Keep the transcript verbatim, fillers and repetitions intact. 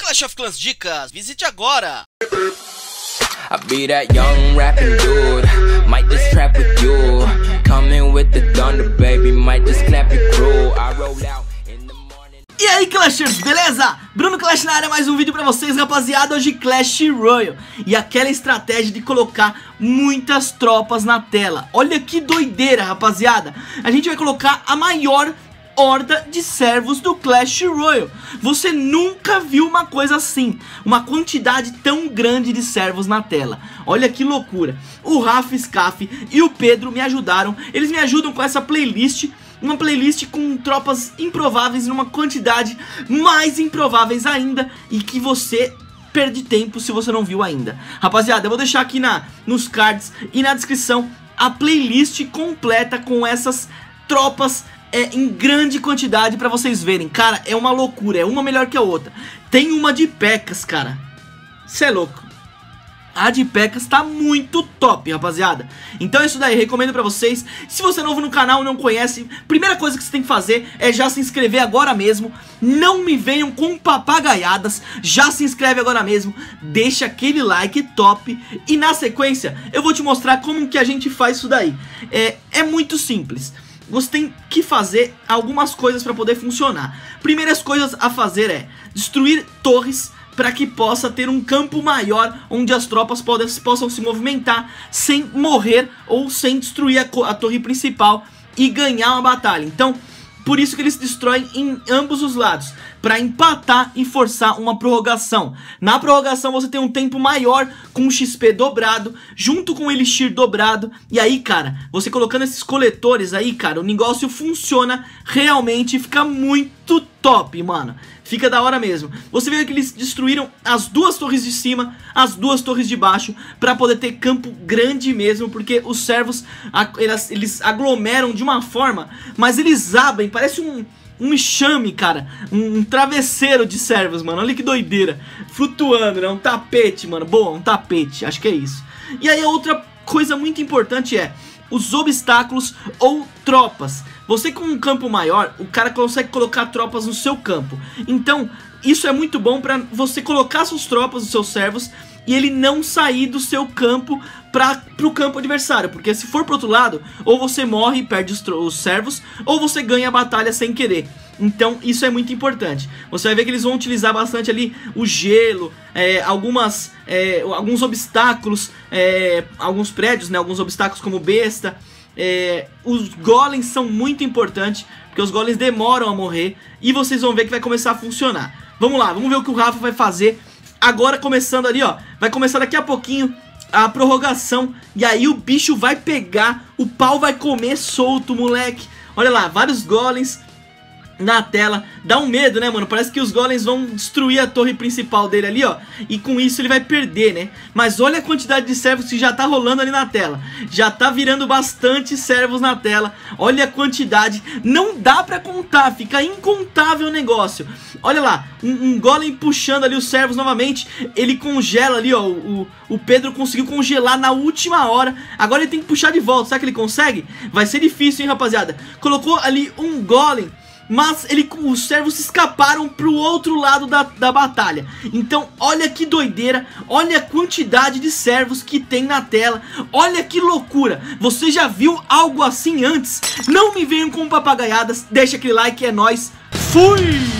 Clash of Clans Dicas, visite agora! I be that young rapping dude, might just trap with you. Coming with the thunder, baby, might just clap it crew. I roll out in the morning. E aí, Clashers, beleza? Bruno Clash na área, mais um vídeo pra vocês, rapaziada. Hoje Clash Royale. E aquela estratégia de colocar muitas tropas na tela. Olha que doideira, rapaziada. A gente vai colocar a maior horda de servos do Clash Royale. Você nunca viu uma coisa assim, uma quantidade tão grande de servos na tela. Olha que loucura. O Rafa, Scaf e o Pedro me ajudaram. Eles me ajudam com essa playlist, uma playlist com tropas improváveis numa quantidade mais improváveis ainda, e que você perde tempo se você não viu ainda. Rapaziada, eu vou deixar aqui na, nos cards e na descrição a playlist completa com essas tropas É, em grande quantidade pra vocês verem. Cara, é uma loucura, é uma melhor que a outra. Tem uma de P.E.K.K.A.s, cara. Cê é louco. A de P.E.K.K.A.s tá muito top, rapaziada. Então é isso daí, recomendo pra vocês. Se você é novo no canal e não conhece, primeira coisa que você tem que fazer é já se inscrever agora mesmo. Não me venham com papagaiadas. Já se inscreve agora mesmo, deixa aquele like top. E na sequência eu vou te mostrar como que a gente faz isso daí. É, é muito simples. Você tem que fazer algumas coisas para poder funcionar. Primeiras coisas a fazer é destruir torres para que possa ter um campo maior onde as tropas podem, possam se movimentar sem morrer ou sem destruir a, a torre principal e ganhar uma batalha. Então, por isso que eles destroem em ambos os lados, para empatar e forçar uma prorrogação. Na prorrogação você tem um tempo maior com o X P dobrado, junto com o Elixir dobrado. E aí, cara, você colocando esses coletores aí, cara, o negócio funciona realmente, fica muito top, mano. Fica da hora mesmo. Você vê que eles destruíram as duas torres de cima, as duas torres de baixo, pra poder ter campo grande mesmo, porque os servos, eles, eles aglomeram de uma forma, mas eles abrem, parece um... um enxame, cara, um, um travesseiro de servos, mano. Olha que doideira. Flutuando, né, um tapete, mano. Boa, um tapete, acho que é isso. E aí a outra coisa muito importante é os obstáculos ou tropas. Você com um campo maior, o cara consegue colocar tropas no seu campo. Então, isso é muito bom pra você colocar suas tropas, os seus servos, e ele não sair do seu campo para pro campo adversário, porque se for pro outro lado, ou você morre e perde os, os servos, ou você ganha a batalha sem querer. Então isso é muito importante. Você vai ver que eles vão utilizar bastante ali o gelo, é, algumas, é, alguns obstáculos, é, alguns prédios, né, alguns obstáculos como besta. É, os golems são muito importantes, porque os golems demoram a morrer, e vocês vão ver que vai começar a funcionar. Vamos lá, vamos ver o que o Rafa vai fazer. Agora começando ali, ó, vai começar daqui a pouquinho a prorrogação, e aí o bicho vai pegar, o pau vai comer solto, moleque. Olha lá, vários golems na tela, dá um medo, né, mano? Parece que os golems vão destruir a torre principal dele ali, ó, e com isso ele vai perder, né? Mas olha a quantidade de servos que já tá rolando ali na tela. Já tá virando bastante servos na tela. Olha a quantidade, não dá pra contar, fica incontável o negócio. Olha lá, um, um golem puxando ali os servos novamente. Ele congela ali, ó, o, o Pedro conseguiu congelar na última hora. Agora ele tem que puxar de volta, será que ele consegue? Vai ser difícil, hein, rapaziada? Colocou ali um golem, mas ele, os servos escaparam pro outro lado da, da batalha. Então olha que doideira, olha a quantidade de servos que tem na tela. Olha que loucura, você já viu algo assim antes? Não me venham com papagaiadas, deixa aquele like, é nóis, fui!